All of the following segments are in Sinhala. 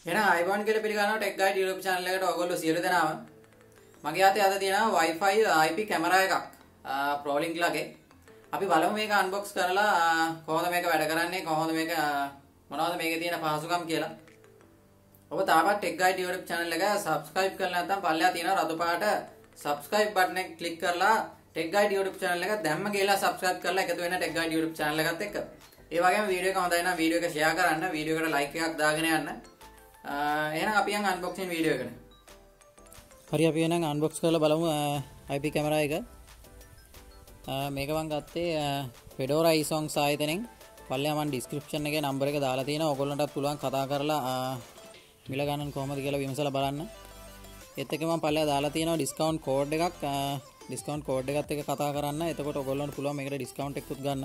එහෙනම් අයිබෝන් කියලා පිළිගන්නවා ටෙක් ගයිඩ් YouTube channel එකට ඔයගොල්ලෝ සියලු දෙනාම. මගේ අතේ අද තියෙනවා Wi-Fi IP කැමරා එකක් PROLiNK ලගේ. අපි බලමු මේක අන්බොක්ස් කරලා කොහොමද මේක වැඩ කරන්නේ, කොහොමද මේක මොනවද මේකේ තියෙන පහසුකම් කියලා. ඔබ තාමත් ටෙක් ගයිඩ් YouTube channel එක subscribe කරලා නැත්නම් පල්ලෙහා තියෙන රතු පාට subscribe button එක click කරලා ටෙක් ගයිඩ් YouTube channel එක දැම්ම කියලා subscribe කරලා එකතු වෙන්න ටෙක් ගයිඩ් YouTube channel එකත් එක්ක. ඒ වගේම වීඩියෝ එක හොඳයි නම් වීඩියෝ එක share කරන්න, වීඩියෝ එකට like එකක් දාගෙන යන්න. එහෙනම් අපි යන් අන්බොක්සින් වීඩියෝ එකට. හරි අපි එහෙනම් අන්බොක්ස් කරලා බලමු IP කැමරා එක. මේක මම ගත්තේ Fedora iSongs ආයතනෙන්. පල්ලෙහා මම description එකේ number එක දාලා තියෙනවා. ඔයගොල්ලන්ටත් පුළුවන් කතා කරලා මිල ගණන් කොහමද කියලා විමසලා බලන්න. ඒත් එක්ක මම පල්ලෙහා දාලා තියෙනවා discount code එකක්. discount code එකත් එක්ක කතා කරන්න. එතකොට ඔයගොල්ලන්ට පුළුවන් මේකට discount එකකුත් ගන්න.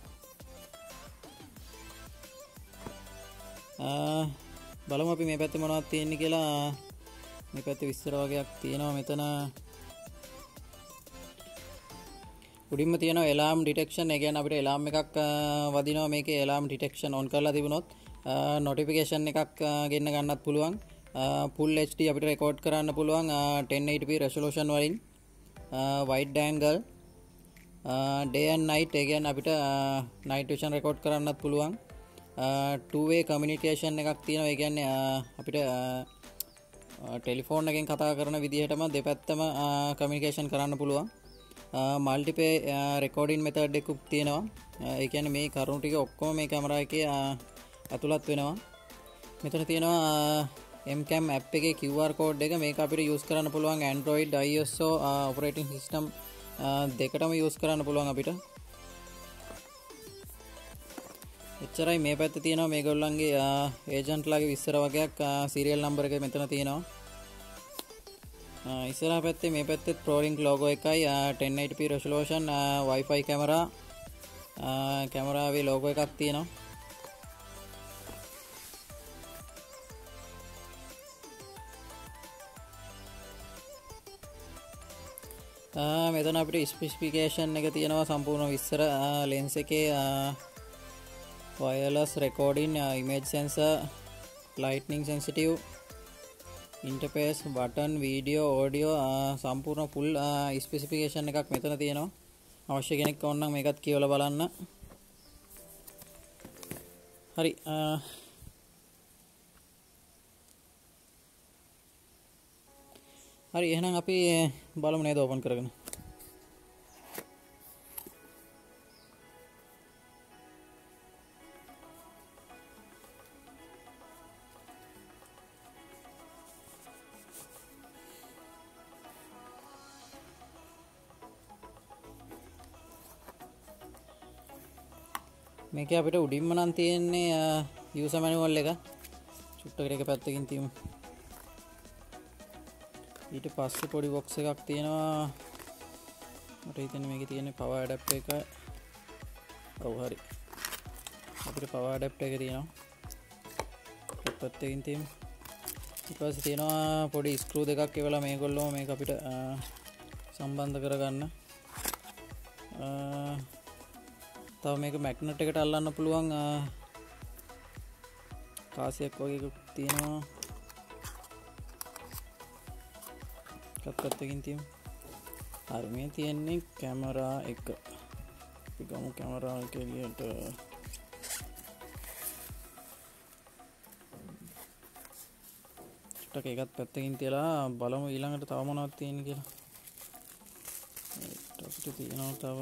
බලමු අපි මේ පැත්තේ මොනවද තියෙන්නේ කියලා. මේ පැත්තේ විස්තර වගේක් තියෙනවා මෙතන. උඩින්ම තියෙනවා alarm detection. ඒ කියන්නේ අපිට alarm එකක් වදිනවා මේකේ alarm detection on කරලා තිබුණොත් notification එකක් ගෙන්න ගන්නත් පුළුවන්. full HD අපිට record කරන්න පුළුවන් 1080p resolution වලින්. wide angle day and night. ඒ කියන්නේ අපිට night vision record කරන්නත් පුළුවන්. two-way communication එකක් තියෙනවා. ඒ කියන්නේ අපිට ටෙලිෆෝන් එකෙන් කතා කරන විදිහටම දෙපැත්තම communication කරන්න පුළුවන්. multiple recording method එකක් තියෙනවා. ඒ කියන්නේ මේ කරුණු ටික ඔක්කොම මේ කැමරා එකේ ඇතුළත් වෙනවා. මෙතන තියෙනවා mCam app එකේ QR code එක. මේක අපිට use කරන්න පුළුවන් Android iOS operating system දෙකටම use කරන්න පුළුවන් අපිට. එච්චරයි. මේ පැත්තේ තියෙනවා මේගොල්ලන්ගේ ඒජන්ට් ලාගේ විස්තර වගේක්. serial number එක මෙතන තියෙනවා. ඉස්සරහා පැත්තේ මේ පැත්තේ PROLiNK logo එකයි 1080p resolution Wi-Fi camera කැමරාවේ logo එකක් තියෙනවා. මෙතන අපිට ස්පෙસિෆිකේෂන් එක තියෙනවා සම්පූර්ණ විස්තර. lens එකේ wireless recording, image sensor, lightning sensitive, interface, button, video, audio සම්පූර්ණ full specification එකක් මෙතන තියෙනවා. අවශ්‍ය කෙනෙක් ඕන නම් මේකත් කියවලා බලන්න. හරි හරි එහෙනම් අපි බලමු නේද ඕපන් කරගෙන. මේක අපිට උඩින්ම නම් තියෙන්නේ user manual එක. චුට්ටකට එක පැත්තකින් තියමු. ඊට පස්සේ පොඩි box එකක් තියෙනවා. මට හිතෙන්නේ මේකේ තියෙන්නේ power adapter එක. ඔව් හරි. අපිට power adapter එක තියෙනවා. එක පැත්තකින් තියමු. ඊට පස්සේ තියෙනවා පොඩි screw දෙකක් එවලා මේගොල්ලෝ මේක අපිට සම්බන්ධ කරගන්න. තව මේක මැග්නට් එකට අල්ලන්න පුළුවන් කාසියක් වගේ එකක් තියෙනවා. එකක් පැත්තකින් තියමු. හරි මේ තියෙන්නේ කැමරා එක. අපි ගමු කැමරා එක එළියට. ටිකක් එකත් පැත්තකින් තියලා බලමු ඊළඟට තව මොනවද තියෙන්නේ කියලා. අපිට තියෙනවා තව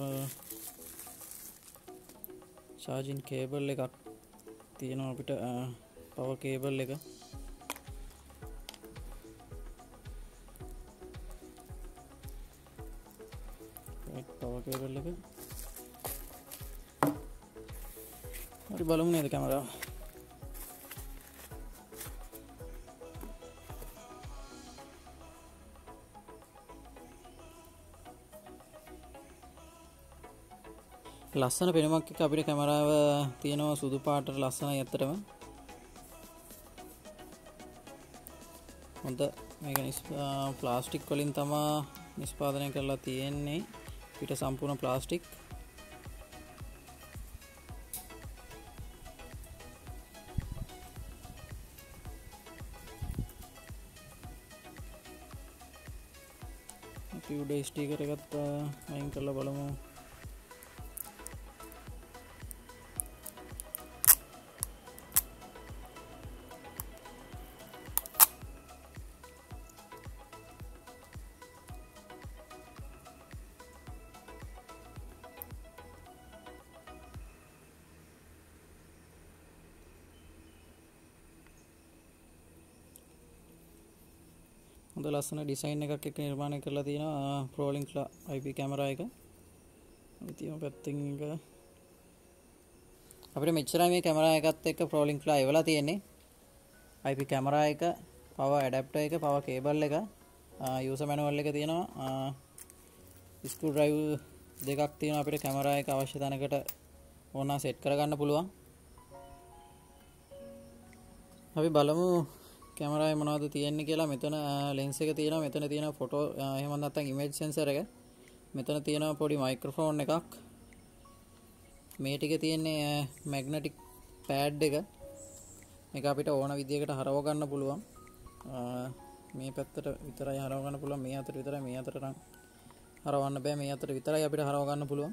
charging cable එකක් තියෙනවා අපිට power cable එක. power cable එක. හරි බලමු නේද කැමරාව. ලස්සන පෙනුමක් එක්ක අපිට කැමරාව තියෙනවා සුදු පාටට ලස්සනයි ඇත්තටම. හොඳ මේක ප්ලාස්ටික් වලින් තමයි නිෂ්පාදනය කරලා තියෙන්නේ. පිට සම්පූර්ණ ප්ලාස්ටික්. අපි උඩ ස්ටිකර් එකත් අයින් කරලා බලමු. හොඳ ලස්සන ඩිසයින් එකක් එක්ක නිර්මාණය කරලා තියෙනවා PROLiNK IP කැමරා එක. අපි තියමු පැත්තකින් එක. අපිට මෙච්චරයි මේ කැමරා එකත් එක්ක PROLiNK එවලා තියෙන්නේ. IP කැමරා එක, power adapter එක, power cable එක, user manual එක තියෙනවා. screw drive දෙකක් තියෙනවා අපිට කැමරා එක අවශ්‍ය තැනකට ඕන සෙට් කරගන්න පුළුවන්. අපි බලමු කැමරාවේ මොනවද තියෙන්නේ කියලා. මෙතන ලෙන්ස් එක තියෙනවා, මෙතන තියෙනවා ෆොටෝ එහෙම නැත්නම් ඉමේජ් සෙන්සර් එක, මෙතන තියෙනවා පොඩි මයික්‍රොෆෝන් එකක්, මේ ටික තියෙන්නේ මැග්නටික් පෑඩ් එක. මේක අපිට ඕන විදියකට හරව ගන්න පුළුවන්. මේ පැත්තට විතරයි හරව ගන්න පුළුවන්, මේ අතට විතරයි, මේ අතට නම් හරවන්න බෑ, මේ අතට විතරයි අපිට හරව ගන්න පුළුවන්.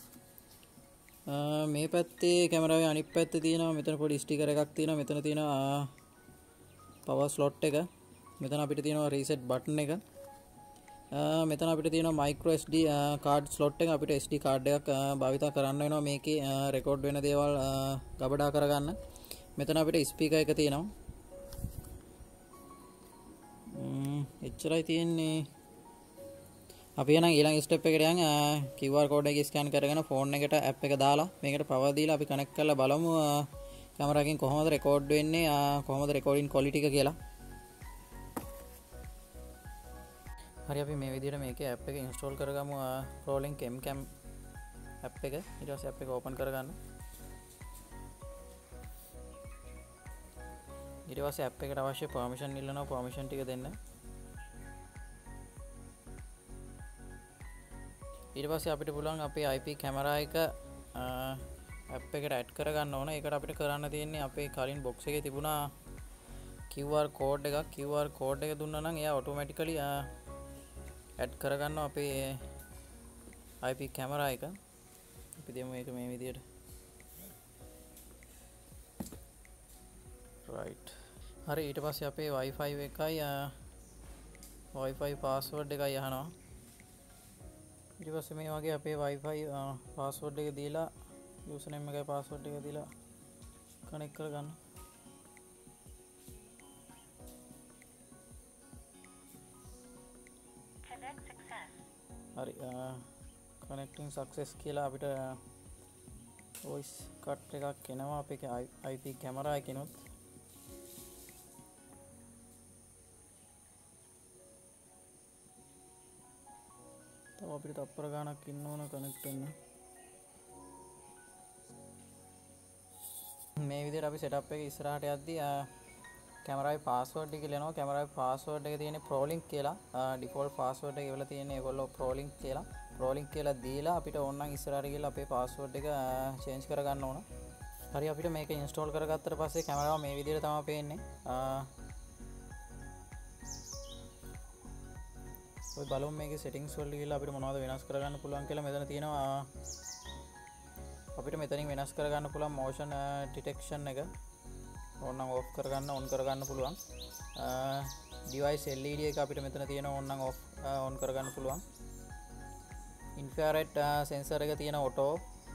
මේ පැත්තේ කැමරාවේ අනිත් පැත්තේ තියෙනවා මෙතන පොඩි ස්ටිකර් එකක් තියෙනවා, මෙතන තියෙනවා power slot එක, මෙතන අපිට තියෙනවා reset button එක, මෙතන අපිට තියෙනවා MicroSD card slot එක. අපිට SD card එකක් භාවිත කරන්න වෙනවා මේකේ record වෙන දේවල් ගබඩා කරගන්න. මෙතන අපිට speaker එක තියෙනවා. එච්චරයි තියෙන්නේ. අපි එහෙනම් ඊළඟ ස්ටෙප් එකට යන් QR code එක ස්කෑන් කරගෙන ෆෝන් එකට app එක දාලා මේකට power දීලා අපි කනෙක්ට් කරලා බලමු කැමරාවකින් කොහොමද රෙකෝඩ් වෙන්නේ, කොහොමද රෙකෝඩින් ක්වොලිටි එක කියලා. හරි, අපි මේ විදිහට මේකේ app එක install කරගමු PROLiNK mCam app එක. ඊට පස්සේ app එක open කරගන්න. ඊට පස්සේ app එකට අවශ්‍ය permission ඉල්ලනවා, permission ටික දෙන්න. ඊට පස්සේ අපිට පුළුවන් අපේ IP කැමරා එක app එකට add කරගන්න ඕන. ඒකට අපිට කරන්න තියෙන්නේ අපේ කලින් box එකේ තිබුණා QR code එකක්. QR code එක දුන්නා නම් එයා automatically add කරගන්නවා අපේ IP කැමරා එක. අපි දෙමු මේක මේ විදියට. right. හරි, ඊට පස්සේ අපේ Wi-Fi එකයි Wi-Fi password එකයි අහනවා. ඊට පස්සේ මේ වගේ අපේ Wi-Fi password එක දීලා username එකයි password එක දීලා connect කරගන්න. Connect success. හරි, connecting success කියලා අපිට voice cut එකක් එනවා අපේ IP කැමරා එකනොත්. තව අපිට තප්පර ගානක් ඉන්න ඕන connect වෙන්න. මේ විදිහට අපි setup එක ඉස්සරහට යද්දී කැමරාවේ password එක ලියනවා. කැමරාවේ password එක තියෙන්නේ PROLiNK කියලා. default password එක ඉවලා තියෙන්නේ ඒගොල්ලෝ PROLiNK කියලා. PROLiNK කියලා දීලා අපිට ඕන නම් ඉස්සරහට ගිහලා අපේ password එක change කරගන්න ඕන. හරි, අපිට මේක install කරගත්තට පස්සේ කැමරාව මේ විදිහට තමයි පේන්නේ. ඔය බලමු මේකේ settings වලට ගිහලා අපිට මොනවද වෙනස් කරගන්න පුළුවන් කියලා. මෙතන තියෙනවා අපිට මෙතනින් වෙනස් කරගන්න පුළුවන් motion detection එක. ඕන නම් off කරගන්න, on කරගන්න පුළුවන්. device LED එක අපිට මෙතන තියෙනවා, ඕන නම් off on කරගන්න පුළුවන්. infrared sensor එක තියෙන auto.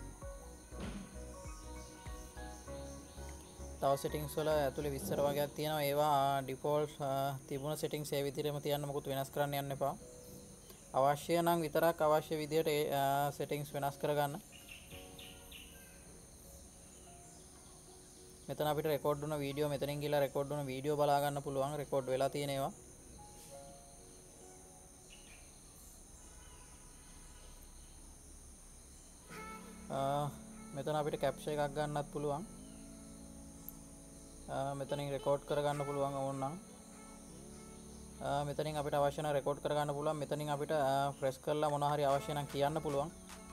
තව settings වල ඇතුලේ විස්තර වගේක් තියෙනවා. ඒවා default තිබුණ settings ඒ විදිහටම තියන්න, මොකුත් වෙනස් කරන්න යන්න එපා. අවශ්‍ය නම් විතරක් අවශ්‍ය විදිහට settings වෙනස් කරගන්න. මෙතන අපිට රෙකෝඩ් වුණ වීඩියෝ මෙතනින් ගිහලා රෙකෝඩ් වුණ වීඩියෝ බලා ගන්න පුළුවන්. රෙකෝඩ් වෙලා තියෙන ඒවා. මෙතන අපිට capture එකක් ගන්නත් පුළුවන්. මෙතනින් රෙකෝඩ් කරගන්න පුළුවන් ඕන නම්. මෙතනින් අපිට අවශ්‍ය නම් රෙකෝඩ් කරගන්න පුළුවන්. මෙතනින් අපිට ප්‍රෙස් කරලා මොනවා හරි අවශ්‍ය නම් කියන්න පුළුවන්.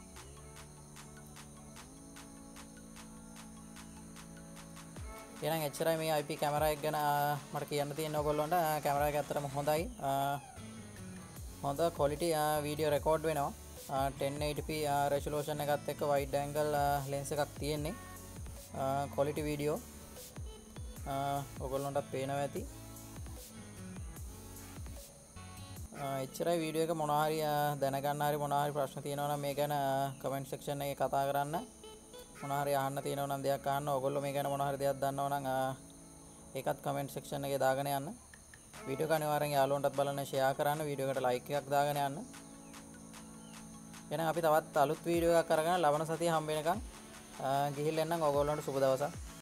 එහෙනම් එච්චරයි මේ IP කැමරා එක ගැන මට කියන්න තියෙන්නේ ඔයගොල්ලන්ට. කැමරා එක ඇත්තටම හොඳයි. හොඳ quality video record වෙනවා. 1080p resolution එකත් එක්ක wide angle lens එකක් තියෙන්නේ. quality video ඔයගොල්ලන්ටත් පේනවා ඇති. එච්චරයි වීඩියෝ එක මොනවා හරි දැනගන්න හරි මොනවා හරි ප්‍රශ්න තියෙනවා නම් මේ ගැන කමෙන්ට් සෙක්ෂන් එකේ කතා කරන්න. මොනවා හරි අහන්න තියෙනවා නම් දෙයක් අහන්න. ඔයගොල්ලෝ මේ ගැන මොනවා හරි දෙයක් දන්නවා නම් ඒකත් කමෙන්ට් සෙක්ෂන් එකේ දාගෙන යන්න. වීඩියෝ එක අනිවාර්යෙන් යාළුවන්ටත් බලන්න ෂෙයා කරන්න. වීඩියෝ එකට ලයික් එකක් දාගෙන යන්න. එහෙනම් අපි තවත් අලුත් වීඩියෝ එකක් අරගෙන ලබන සතියේ හම්බ වෙනකන් ගිහිල්ලා එන්නම්. ඔයගොල්ලන්ට සුබ දවසක්.